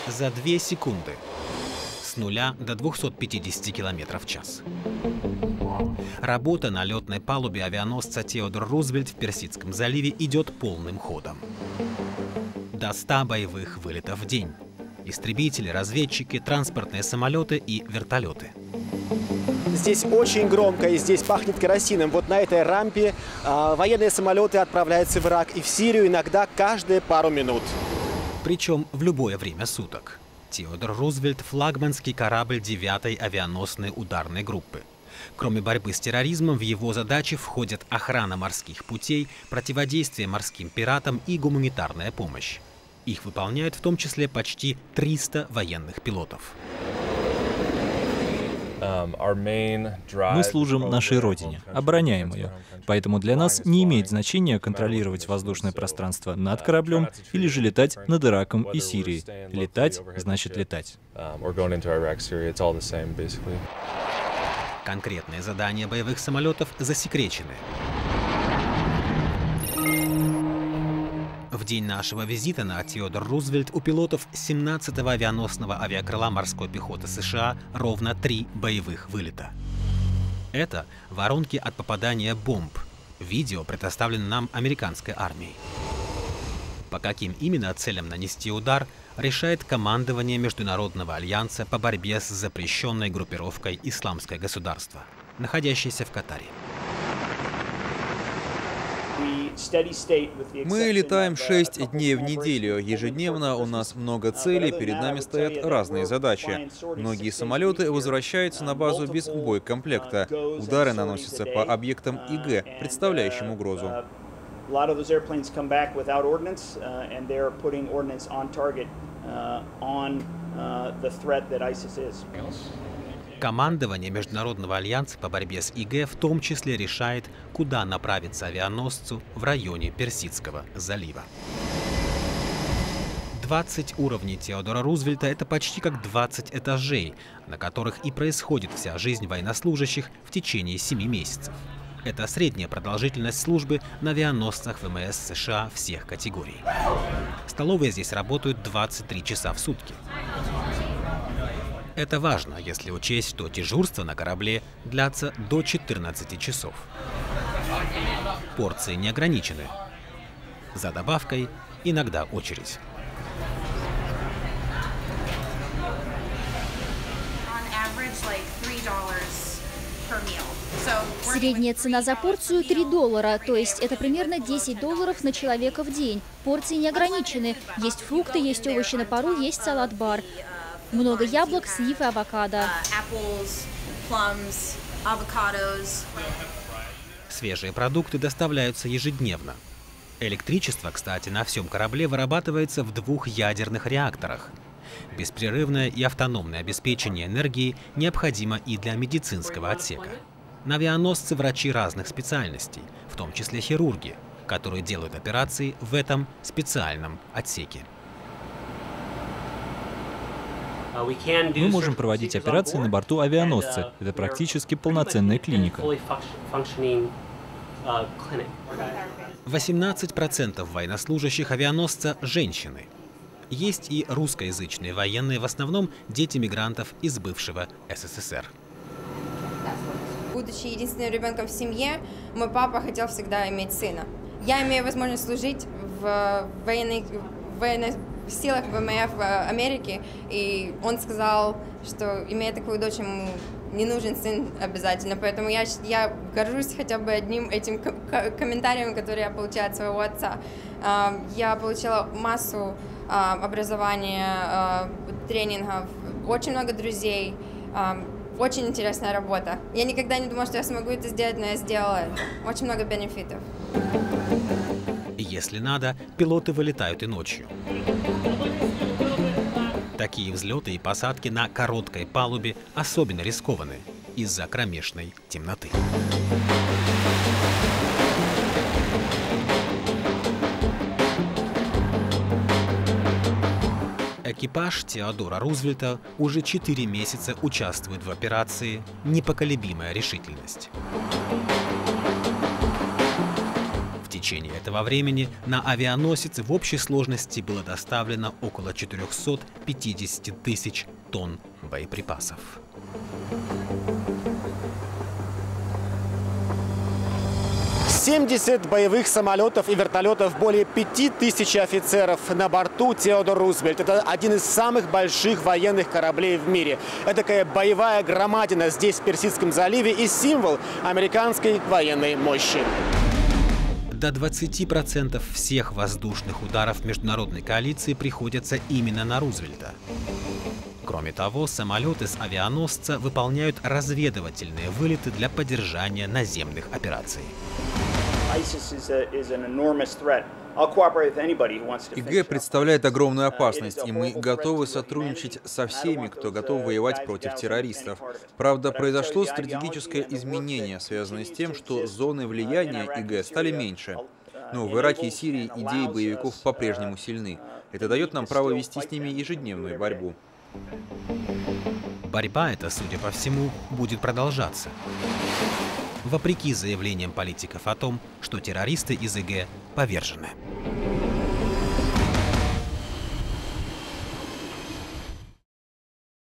за 2 секунды с 0 до 250 км в час. Работа на летной палубе авианосца Теодор Рузвельт в Персидском заливе идет полным ходом. До 100 боевых вылетов в день. Истребители, разведчики, транспортные самолеты и вертолеты. Здесь очень громко и здесь пахнет керосином. Вот на этой рампе военные самолеты отправляются в Ирак и в Сирию иногда каждые пару минут. Причем в любое время суток. Теодор Рузвельт – флагманский корабль 9-й авианосной ударной группы. Кроме борьбы с терроризмом, в его задачи входят охрана морских путей, противодействие морским пиратам и гуманитарная помощь. Их выполняют в том числе почти 300 военных пилотов. Мы служим нашей родине, обороняем ее. Поэтому для нас не имеет значения контролировать воздушное пространство над кораблем или же летать над Ираком и Сирией. Летать значит летать. Конкретные задания боевых самолетов засекречены. В день нашего визита на Теодор Рузвельт у пилотов 17-го авианосного авиакрыла морской пехоты США ровно 3 боевых вылета. Это воронки от попадания бомб. Видео предоставлено нам американской армией. По каким именно целям нанести удар, решает командование Международного альянса по борьбе с запрещенной группировкой «Исламское государство», находящейся в Катаре. Мы летаем 6 дней в неделю. Ежедневно у нас много целей, перед нами стоят разные задачи. Многие самолеты возвращаются на базу без боекомплекта. Удары наносятся по объектам ИГ, представляющим угрозу. Командование Международного альянса по борьбе с ИГ в том числе решает, куда направиться авианосцу в районе Персидского залива. 20 уровней Теодора Рузвельта – это почти как 20 этажей, на которых и происходит вся жизнь военнослужащих в течение 7 месяцев. Это средняя продолжительность службы на авианосцах ВМС США всех категорий. Столовые здесь работают 23 часа в сутки. Это важно, если учесть, что дежурство на корабле длятся до 14 часов. Порции не ограничены. За добавкой иногда очередь. Средняя цена за порцию $3, то есть это примерно $10 на человека в день. Порции не ограничены. Есть фрукты, есть овощи на пару, есть салат-бар. Много яблок, слив и авокадо. Свежие продукты доставляются ежедневно. Электричество, кстати, на всем корабле вырабатывается в 2 ядерных реакторах. Беспрерывное и автономное обеспечение энергии необходимо и для медицинского отсека. На авианосце врачи разных специальностей, в том числе хирурги, которые делают операции в этом специальном отсеке. Мы можем проводить операции на борту авианосца. Это практически полноценная клиника. 18% военнослужащих авианосца – женщины. Есть и русскоязычные военные, в основном дети мигрантов из бывшего СССР. Будучи единственным ребенком в семье, мой папа хотел всегда иметь сына. Я имею возможность служить в военных силах ВМФ Америки, и он сказал, что, имея такую дочь, ему не нужен сын обязательно. Поэтому я горжусь хотя бы одним этим комментарием, который я получила от своего отца. Я получила массу образования, тренингов, очень много друзей, очень интересная работа. Я никогда не думала, что я смогу это сделать, но я сделала это. Очень много бенефитов. Если надо, пилоты вылетают и ночью. Такие взлеты и посадки на короткой палубе особенно рискованы из-за кромешной темноты. Экипаж Теодора Рузвельта уже 4 месяца участвует в операции «Непоколебимая решительность». В течение этого времени на авианосец в общей сложности было доставлено около 450 тысяч тонн боеприпасов. 70 боевых самолетов и вертолетов, более 5000 офицеров на борту Теодор Рузвельт. Это один из самых больших военных кораблей в мире. Это такая боевая громадина здесь, в Персидском заливе, и символ американской военной мощи. До 20% всех воздушных ударов международной коалиции приходятся именно на Рузвельта. Кроме того, самолеты с авианосца выполняют разведывательные вылеты для поддержания наземных операций. ИГ представляет огромную опасность, и мы готовы сотрудничать со всеми, кто готов воевать против террористов. Правда, произошло стратегическое изменение, связанное с тем, что зоны влияния ИГ стали меньше. Но в Ираке и Сирии идеи боевиков по-прежнему сильны. Это дает нам право вести с ними ежедневную борьбу. Борьба эта, судя по всему, будет продолжаться. Вопреки заявлениям политиков о том, что террористы из ИГ повержены.